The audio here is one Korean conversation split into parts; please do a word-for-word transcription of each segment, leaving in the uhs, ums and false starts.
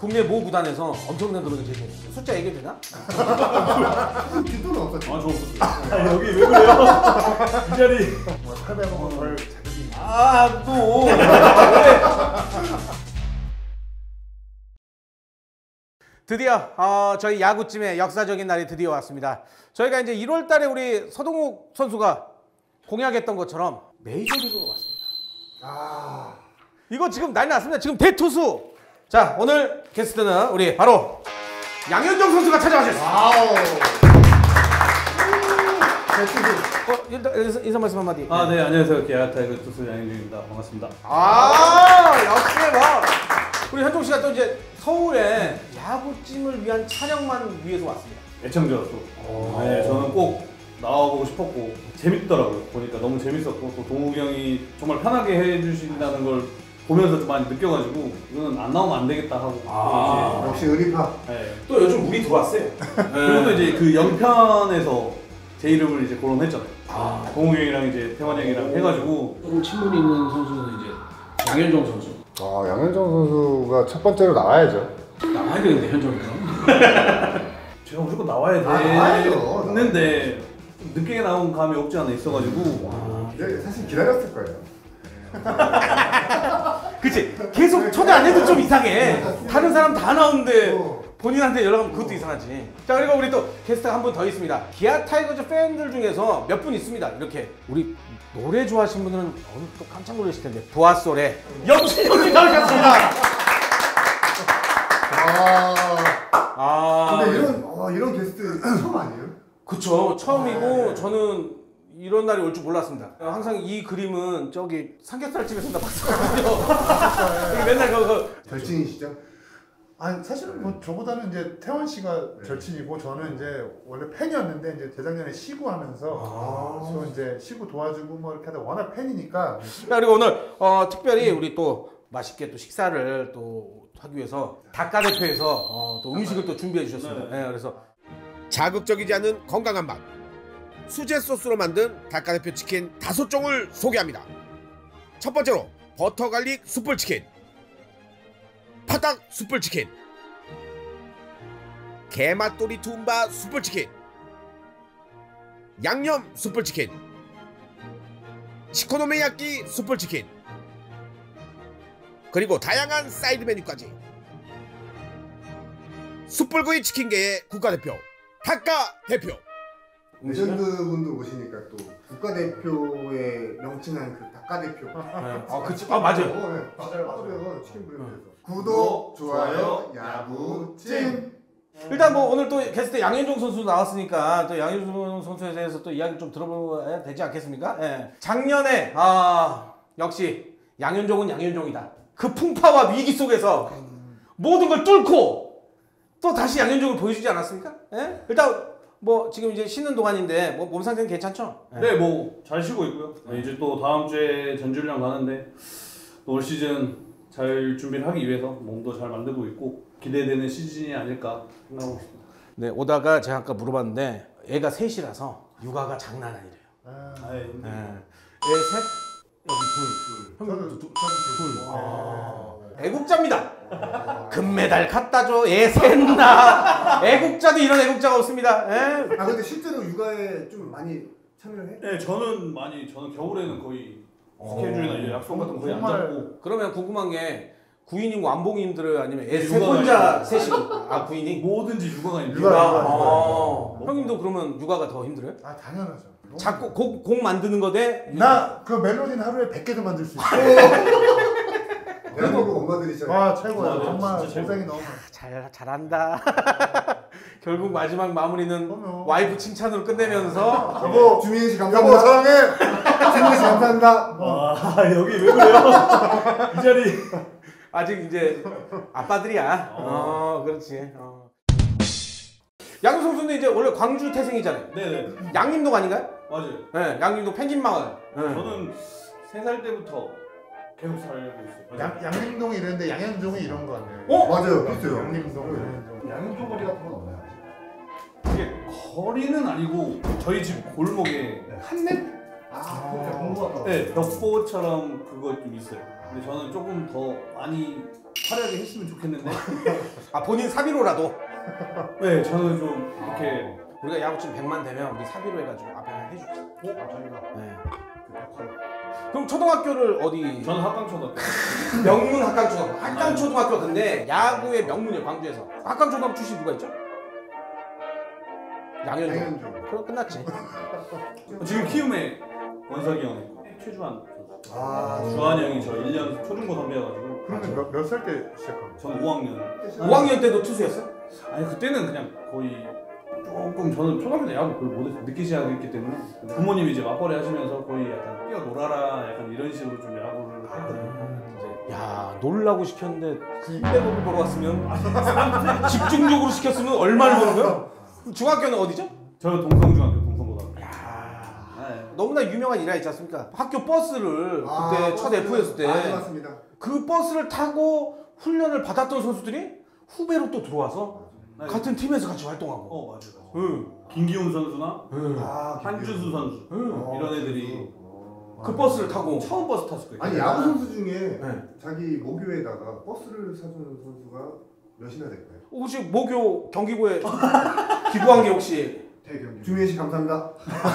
국내 모 구단에서 엄청난 돈을 제시했어요. 숫자 얘기해도 되나? 뒷돈은 없었죠. 아, 저 없었어요. 아, 여기 왜 그래요? 이 자리. 뭐 팔백억 원 벌 자격이. 아, 또. 드디어 어, 저희 야구찜의 역사적인 날이 드디어 왔습니다. 저희가 이제 일월 달에 우리 서동욱 선수가 공약했던 것처럼 메이저리그로 왔습니다. 아, 이거 지금 난리 났습니다. 지금 대투수. 자, 오늘 게스트는 우리 바로 양현종 선수가 찾아가셨습니다. 와우. 대투수. 어, 일단 인사, 인사 말씀 한마디. 아, 네, 안녕하세요. 기아타이거 투수 양현종입니다. 반갑습니다. 아, 역시 뭐 우리 현종 씨가 또 이제 서울에 야구찜을 위한 촬영만 위해서 왔습니다. 애청자로서. 네, 저는 꼭 나와보고 싶었고 재밌더라고요. 보니까 너무 재밌었고 또 동욱이 형이 정말 편하게 해주신다는 걸 보면서 좀 많이 느껴가지고 이거는 안 나오면 안 되겠다 하고. 아, 역시 의리파. 네. 또 요즘 물이 들어왔어요. 그리고 또 이제 그 영편에서 제 이름을 이제 거론했잖아요. 아, 동욱이 형이랑 이제 태환 형이랑 해가지고 조금 친분이 있는 선수는 이제 양현종 선수. 아, 양현종 선수가 첫 번째로 나와야죠. 나와야 되는데 현종이랑. 제가 무조건 나와야 아, 나와야죠. 됐는데 좀 늦게 나온 감이 없지 않아 있어가지고. 네, 사실 기다렸을 거예요. 그치? 계속 초대 안 해도 좀 이상해. 다른 사람 다 나오는데 어. 본인한테 연락하면 그것도 이상하지. 자, 그리고 우리 또 게스트가 한 분 더 있습니다. 기아 타이거즈 팬들 중에서 몇 분 있습니다. 이렇게 우리 노래 좋아하시는 분들은 오늘 또 깜짝 놀라실 텐데 부하솔의 염진영이 나오셨습니다. 아, 아, 근데 이런 어, 이런 게스트 처음 아니에요? 그쵸. 처음이고 아, 네. 저는 이런 날이 올 줄 몰랐습니다. 항상 이 그림은 저기 삼겹살집에서 나 봤었거든요. 맨날 그거 절친이시죠? 아니 사실은 뭐 저보다는 이제 태원 씨가 네. 절친이고 저는 이제 원래 팬이었는데 이제 재작년에 시구하면서 아. 저 이제 시구 도와주고 뭐 이렇게 하다 워낙 팬이니까 자, 그리고 오늘 어, 특별히 우리 또 맛있게 또 식사를 또 하기 위해서 닭가 대표에서 어, 또 음식을 또 준비해 주셨습니다. 네, 그래서 자극적이지 않은 건강한 맛 수제 소스로 만든 닭가대표 치킨 다섯 종을 소개합니다. 첫 번째로 버터 갈릭 숯불 치킨, 파닭 숯불 치킨, 게맛도리 툼바 숯불 치킨, 양념 숯불 치킨, 시코노메야끼 숯불 치킨, 그리고 다양한 사이드 메뉴까지. 숯불구이 치킨계의 국가대표 닭가 대표. 레전드 분들 오시니까 또 국가대표의 명칭한 그 닭가대표. 아, 그치. 아, 맞아요. 어, 네. 맞아요, 맞아요. 치킨 브랜드에서. 구독, 좋아요, 야구, 찜. 일단 뭐 오늘 또 게스트 양현종 선수 나왔으니까 또 양현종 선수에 대해서 또 이야기 좀 들어봐야 되지 않겠습니까? 예. 작년에 아 역시 양현종은 양현종이다. 그 풍파와 위기 속에서 모든 걸 뚫고 또 다시 양현종을 보여주지 않았습니까? 예? 일단 뭐 지금 이제 쉬는 동안인데 뭐 몸 상태는 괜찮죠? 예. 네, 뭐 잘 쉬고 있고요. 네, 이제 또 다음 주에 전주랑 가는데 또 올 시즌 잘 준비를 하기 위해서 몸도 잘 만들고 있고 기대되는 시즌이 아닐까 생각하고 있습니다. 네, 오다가 제가 아까 물어봤는데 애가 셋이라서 육아가 장난 아니래요. 아, 아, 예. 예. 애 셋, 여기 둘. 저는 형님도 둘. 둘. 아. 애국자입니다. 금메달 갖다 줘. 애 셋나. 애국자도 이런 애국자가 없습니다. 예? 아, 근데 실제로 육아에 좀 많이 참여를 해? 네, 저는 많이 저는 겨울에는 거의 스케줄이나 이제 약속 같은 거 거의 안 잡고. 그러면 궁금한 게 구인이고 안봉이 힘들어요? 아니면 애 셋 육아가 혼자 있어요. 셋이고? 아, 구인이? 뭐든지 육아가 있는 육아, 육아. 아. 형님도 그러면 육아가 더 힘들어요? 아 당연하죠. 자꾸 곡, 곡 만드는 거 대? 나그 멜로디는 하루에 백 개도 만들 수 있어. 대한민국 엄마들이 진짜. 와 최고야. 맞아, 정말 진짜 최고. 고생이 너무. 잘, 잘한다. 결국 마지막 마무리는 그럼요. 와이프 칭찬으로 끝내면서 여보, 주민희 씨 여보 감사합니다. 사랑해. 주민희 씨 감사합니다. 아, 여기 왜 그래요? 이 자리. 아직 이제 아빠들이야. 어, 그렇지. 어. 양효 선수는 이제 원래 광주 태생이잖아요. 네네. 양림동 아닌가요? 맞아요. 네, 양림동 펭귄마을. 네. 저는 세 살 때부터 계속 살고 있어요. 양 양림동이 이랬는데 양현종이 이런 거 같네요. 어? 맞아요, 비슷해요. 양림동. 양현종. 양초 거리 같은 건 없나요? 이게 거리는 아니고 저희 집 골목에 한랩? 아, 본것 같다. 네, 벽보처럼 그거 좀 있어요. 근데 저는 조금 더 많이 화려하게 했으면 좋겠는데. 아 본인 사비로라도. 네, 저는 좀 이렇게 우리가 야구팀 백만 되면 우리 사비로 해가지고 앞에 하나 해줍시다. 아, 저희가 네. 그럼 초등학교를 어디? 저는 합강초등학교. 명문 학강초등학교. 학강초등학교 근데 야구의 명문이에요 광주에서. 학강초등학교 출신 누가 있죠? 양현종. 양현종. 그럼 끝났지. 지금 키움에 원석이 형이 최주환 선수. 아, 주환이 형이 저 일 년 초중고 선배여가지고. 그러면 몇, 몇 살 때 시작한 거예요? 저는 오 학년. 오 학년 때도 투수였어? 아니 그때는 그냥 거의 조금 저는 초등학교 때 야구 별로 못했어요. 늦게 시작했기 때문에 부모님이 이제 맞벌이 하시면서 거의 약간 뛰어놀아라 약간 이런 식으로 좀 야구를 했거든요. 야 놀라고 시켰는데 백업을 보러 왔으면 집중적으로 시켰으면 얼마를 버는 거야? 중학교는 어디죠? 저 동성중학교 동성고등학교. 야 네. 너무나 유명한 일화 있지 않습니까? 학교 버스를 그때 아, 첫 버스. 에프였을 때 아, 맞습니다. 그 버스를 타고 훈련을 받았던 선수들이 후배로 또 들어와서 네. 같은 팀에서 같이 활동하고. 어 맞아요. 맞아요. 응. 김기훈 선수나 응. 아, 한주수 선수 응. 이런 애들이 그 버스를 타고. 처음 버스 탔을 거예요. 아니 야구 선수 중에 네. 자기 모교에다가 버스를 사주는 선수가 몇이나 될까요? 혹시 모교 경기고에 기부한 게 혹시? 대경기. 주민 씨 감사합니다.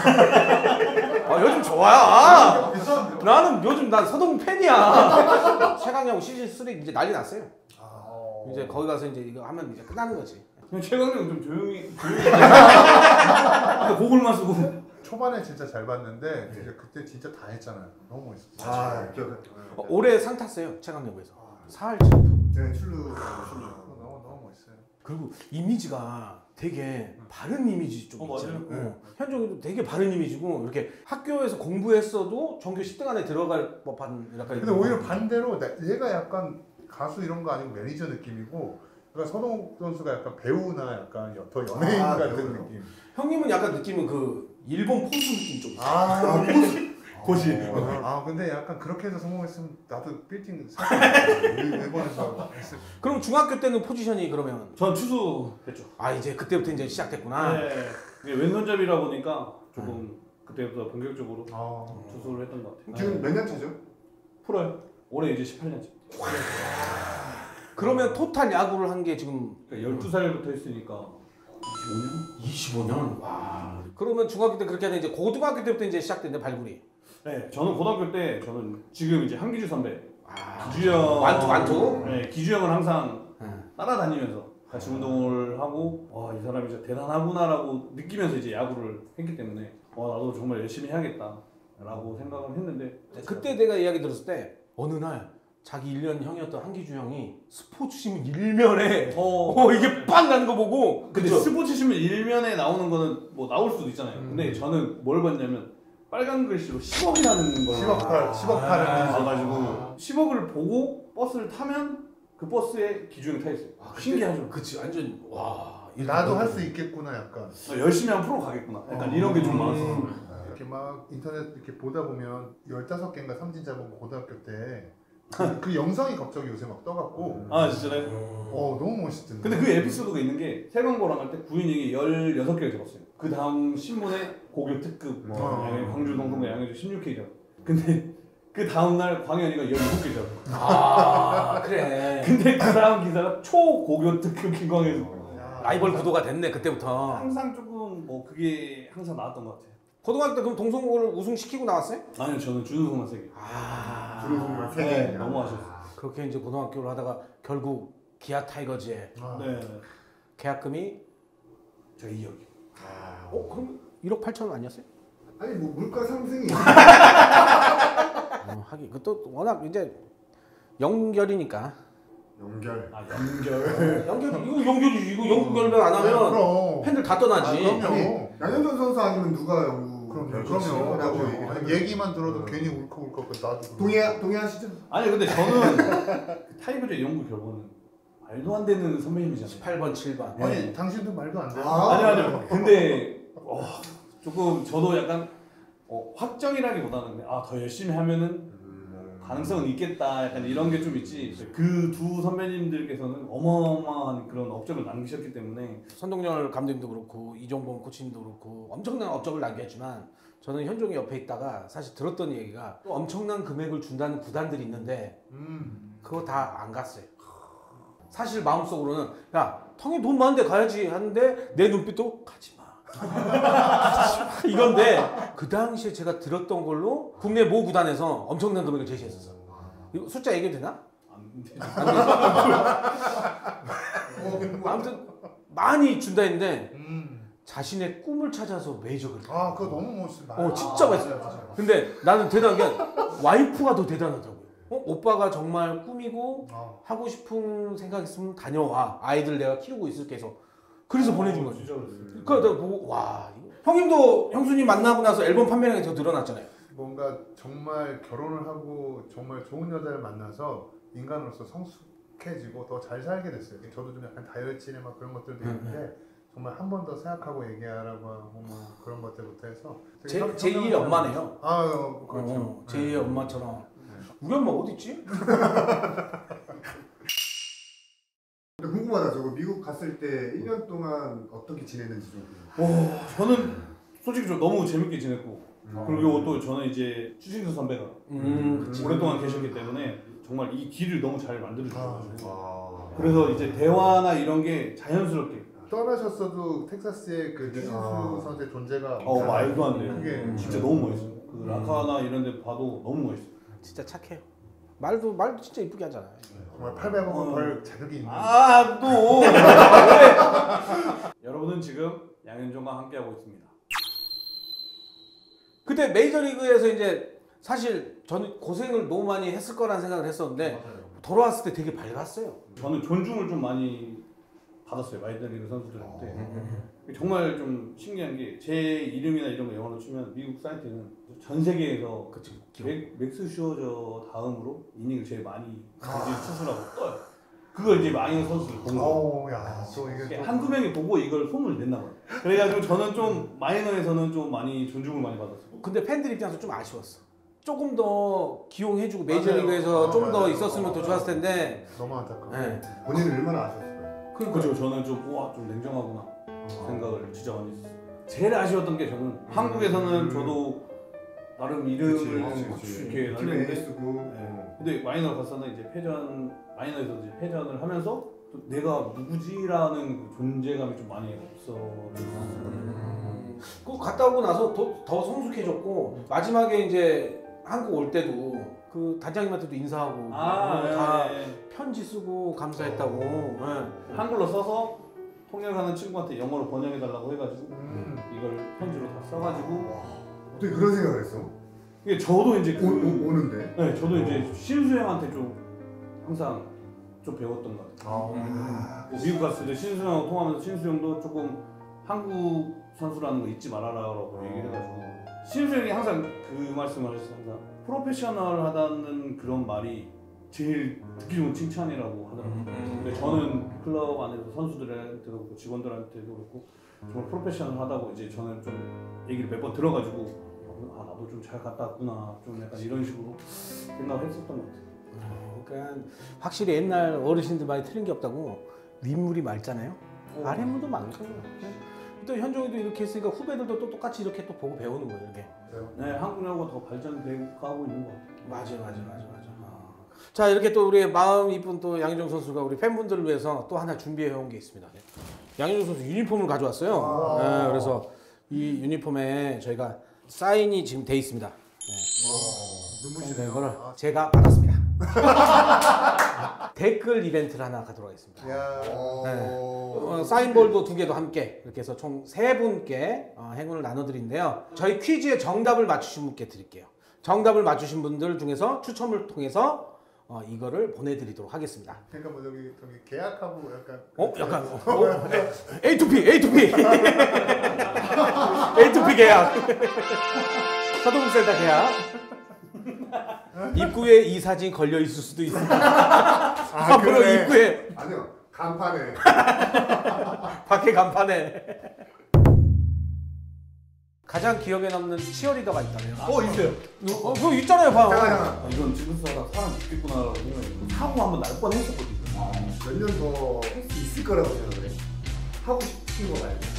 아 요즘 좋아요. 아, 나는 요즘 난 서동 팬이야. 최강야구 시즌 삼 이제 난리 났어요. 이제 거기 가서 이제 이거 하면 이제 끝나는 거지. 그냥 최강은 좀 조용히 조용히. 근데 고글만 쓰고. 초반에 진짜 잘 봤는데 이제 그때 진짜 다 했잖아요. 너무 멋있었어요. 아, 저, 어, 올해 상 탔어요 최강야구에서. 사할 챔프. 네, 출루. 너무 너무 멋있어요. 그리고 이미지가 되게 바른 이미지 좀 어, 있잖아요. 맞아요. 어. 현종이도 되게 바른 이미지고 이렇게 학교에서 공부했어도 전교 십 등 안에 들어갈 법한 약간. 근데 오히려 반대로 내- 얘가 약간 가수 이런 거 아니고 매니저 느낌이고, 그러니까 서동욱 선수가 약간 배우나 약간 여- 더 연예인 아, 같은 배우요. 느낌. 형님은 약간 느낌은 그 일본 포수 느낌 좀 있어. 아, 포수. 고시. 아 근데 약간 그렇게 해서 성공했으면 나도 빌딩 살 일본에서 했을. 그럼 중학교 때는 포지션이 그러면 전 추수했죠. 아 이제 그때부터 이제 시작됐구나. 네. 이게 왼손잡이라 보니까 조금 그때부터 본격적으로 아, 추수를 했던 것 같아요. 지금 몇 년 차죠? 프로요. 올해 이제 십팔 년째. 그러면 토탈 야구를 한 게 지금 그러니까 열두 살부터 했으니까 이십오 년. 와. 그러면 중학교 때 그렇게 하는데 이제 고등학교 때부터 이제 시작됐네 발굴이. 네, 저는 고등학교 때 저는 지금 이제 한기주 선배 아. 기주 형 완투, 완투? 네, 기주 형은 항상 네. 따라다니면서 같이 운동을 하고 와 이 사람이 진짜 대단하구나라고 느끼면서 이제 야구를 했기 때문에 와 나도 정말 열심히 해야겠다라고 생각을 했는데 그때 내가 이야기 들었을 때 어느 날 자기 일 년 형이었던 한기주 형이 스포츠 신문 일면에 어, 어 이게 빵 나는 거 보고 근데 그쵸? 스포츠 신문 일면에 나오는 거는 뭐 나올 수도 있잖아요. 근데 저는 뭘 봤냐면 빨간 글씨로 십억이라는 걸 십억 팔, 십억 팔을 봐가지고 십억을 보고 버스를 타면 그 버스에 기준이 타 있어요. 아, 신기하죠. 그치 완전 와 나도 할 수 있겠구나 약간. 어, 열심히 하면 프로 가겠구나. 약간 어. 이런 게 좀 음. 많았어요. 이렇게 막 인터넷 이렇게 보다 보면 열다섯 개인가 삼진 잡은 거 고등학교 때. 그 영상이 갑자기 요새 막 떠갖고 아 진짜요? 어 너무 멋있던데. 근데 그 에피소드가 있는 게 세강고랑 할 때 구인이 열여섯 개를 잡았어요. 그 다음 신문에 고교 특급 뭐 어. 양해- 광주 동성고 양해주 십육 개 잡. 근데 그 다음 날 광현이가 열일곱 개 잡았어. 아 그래 근데 그 다음 기사가 초고교 특급 김광현. 야, 라이벌 구도가 됐네 그때부터. 항상 조금 뭐 그게 항상 나왔던 것 같아요. 고등학교 때 그럼 동성고를 우승시키고 나왔어요? 아니요 저는 준우승만 세개. 아 준우승만 세 개. 네, 너무 아쉬웠어요. 그렇게 이제 고등학교를 하다가 결국 기아 타이거즈에 아, 네. 계약금이 제가 이 억이요. 어 그럼 일억 팔천 원 아니었어요? 아니 뭐 물가 상승이. 어, 하긴 그또 워낙 이제 연결이니까 연결. 아 연결. 연결 이거 연결이지 이거 연결 안 하면 그럼. 팬들 다 떠나지. 아, 그럼요. 아니 양현종 선수 아니면 누가 연구? 그럼요. 그렇지. 그럼요. 라고 나도 얘기하는 얘기만 들어도 괜히 울컥울컥 나도. 그러고. 동의 동의하시죠? 아니 근데 저는 타이거즈의 연구 결과는 말도 안 되는 선배님이잖아요. 십팔 번 칠 번. 아니 당신도 말도 안 돼. 아. 아니 아니요. 근데 어, 조금 저도 약간 어, 확정이라기보다는 아 더 열심히 하면은 가능성은 있겠다 약간 이런 게 좀 있지. 그 두 선배님들께서는 어마어마한 그런 업적을 남기셨기 때문에 선동열 감독님도 그렇고 이종범 코치님도 그렇고 엄청난 업적을 남겼지만 저는 현종이 옆에 있다가 사실 들었던 얘기가 또 엄청난 금액을 준다는 구단들이 있는데 음. 그거 다 안 갔어요. 사실 마음속으로는 야 텅이 돈 많은데 가야지 하는데 내 눈빛도 가지 마. 가지 마. 이건데 그 당시에 제가 들었던 걸로 국내 모 구단에서 엄청난 금액을 제시했었어. 이거 숫자 얘기해도 되나? 안 돼. 아무튼 많이 준다 했는데 음. 자신의 꿈을 찾아서 메이저를. 아 그거 너무 멋있다. 어 진짜 아, 맛있어. 맞아요, 맞아요. 근데 나는 대단한 게 와이프가 더 대단하더라고요. 어? 오빠가 정말 꿈이고 어. 하고 싶은 생각 있으면 다녀와. 아이들 내가 키우고 있을게 해서. 그래서 보내준 거지. 진짜 그랬어요. 그래 내가 보고 와 이거. 형님도 형수님 만나고 나서 앨범 판매량이 더 늘어났잖아요. 뭔가 정말 결혼을 하고 정말 좋은 여자를 만나서 인간으로서 성숙해지고 더 잘 살게 됐어요. 저도 좀 약간 다이어트나 막 그런 것들도 있는데 정말 한 번 더 생각하고 얘기하라고 하고 뭐 그런 것들부터 해서 되게 제, 현- 제이의 현명한- 엄마네요. 아 어, 그렇죠. 어, 제이의 엄마처럼. 우리 엄마 어디 있지? 근데 궁금하다. 저거 미국 갔을 때 일 년 동안 어떻게 지냈는지 좀. 와, 저는 솔직히 좀 너무 재밌게 지냈고 음. 그리고 또 저는 이제 추신수 선배가 음, 그치. 오랫동안 계셨기 때문에 정말 이 길을 너무 잘 만들어주셔가지고 아. 그래서 이제 대화나 이런 게 자연스럽게 떠나셨어도 텍사스의 그 추신수 아. 선수의 존재가 어 말도 안 돼요. 그게 진짜 너무 멋있어요. 그 라카나 이런 데 봐도 너무 멋있어요. 진짜 착해요. 말도 말도 진짜 이쁘게 하잖아요. 정말 팔백억 원 어. 벌 자격이 있는. 아 또 여러분은 지금 양현종과 함께하고 있습니다. 그때 메이저리그에서 이제 사실 저는 고생을 너무 많이 했을 거라는 생각을 했었는데 돌아왔을 때 되게 밝았어요. 저는 존중을 좀 많이 받았어요. 마이너리그 선수들한테. 정말 좀 신기한 게 제 이름이나 이런 거 영어로 치면 미국 사이트는 전 세계에서 그치. 맥, 맥스 슈어저 다음으로 이닝을 제일 많이 가진 투수라고 떠요. 그걸 이제 마이너 선수들 본 거예요. 어우 야또 이게 또 한두 명이 보고 이걸 소문을 냈나 봐요. 그래가지고 저는 좀 마이너에서는 좀 많이 존중을 많이 받았어요. 근데 팬들 입장에서 좀 아쉬웠어. 조금 더 기용해주고 맞아요. 메이저리그에서 아, 좀 더 맞아요. 있었으면 더 좋았을 텐데. 너무 안타까워. 네. 본인은 얼마나 아셨을까요? 그렇죠. 저는 좀 우와 좀 냉정하구나 생각을 진짜 많이 했어요. 제일 아쉬웠던 게 저는 한국에서는 저도 나름 이름을 이렇게 팀에 날렸는데 쓰고. 네. 근데 마이너 가서는 이제 패전 마이너에서 이제 패전을 하면서 또 내가 누구지라는 그 존재감이 좀 많이 없어졌어요. 그 갔다 오고 나서 더, 더 성숙해졌고 마지막에 이제 한국 올 때도 그 단장님한테도 인사하고 아, 어, 다 네, 네. 편지 쓰고 감사했다고. 네. 한글로 써서 통역하는 친구한테 영어로 번역해 달라고 해가지고 음. 이걸 편지로 다 써가지고 어떻게 그런 생각을 했어? 이게 저도 이제 그, 오, 오, 오는데. 네, 저도 이제 신수 형한테 좀 항상 좀 배웠던 것 같아요. 아, 뭐 미국 갔을 때 신수 형하고 통화하면서 신수 형도 조금 한국 선수라는 거 잊지 말아라라고 얘기를 해가지고 신수 형이 항상 그 말씀을 하셨어요. 항상 프로페셔널하다는 그런 말이 제일 듣기 좋은 칭찬이라고 하더라고요. 근데 저는 클럽 안에서 선수들한테도 그렇고 직원들한테도 그렇고 정말 프로페셔널하다고 이제 저는 좀 얘기를 몇 번 들어가지고 아 나도 좀 잘 갔다 왔구나 좀 약간 이런 식으로 생각을 했었던 것 같아요. 그러니까 확실히 옛날 어르신들 말이 틀린 게 없다고 윗물이 맑잖아요. 아랫물도 많고. 또 현종이도 이렇게 했으니까 후배들도 또 똑같이 이렇게 또 보고 배우는 거예요. 이렇게. 네, 한국 야구가 더 발전되고 있는 것 같아요. 맞아, 맞아, 맞아, 맞아. 아. 자 이렇게 또 우리 마음 이쁜 또 양현종 선수가 우리 팬분들을 위해서 또 하나 준비해 온 게 있습니다. 양현종 선수 유니폼을 가져왔어요. 네, 그래서 이 유니폼에 저희가 사인이 지금 돼 있습니다. 네. 눈부시네요. 이거를 아, 제가 받았습니다. 댓글 이벤트를 하나 가도록 하겠습니다. 야. 네. 어, 사인볼도 두 개도 함께 이렇게 해서 총 세 분께 어, 행운을 나눠드린데요. 저희 퀴즈의 정답을 맞추신 분께 드릴게요. 정답을 맞추신 분들 중에서 추첨을 통해서 어, 이거를 보내드리도록 하겠습니다. 그러니까 뭐 저기 저기 계약하고 약간. 어? 약간 어? 에이 투 피! 에이 투 피! 에이 투 피 계약! 서동센터 계약. 입구에 이 사진 걸려 있을 수도 있습니다. 아, 앞으로 그러네. 입구에 아니요. 간판에. 밖에 간판에 가장 기억에 남는 치어리더가 있다면? 어 있어요. 어, 그거 있잖아요, 봐. 잠깐 잠깐. 아, 이건 지금 사람 사람 죽겠구나라고 생각했고 사고 한번 날 뻔했었거든요. 몇 년 더 할 수 있을 거라고 생각을 해. 하고 싶은 거 말고.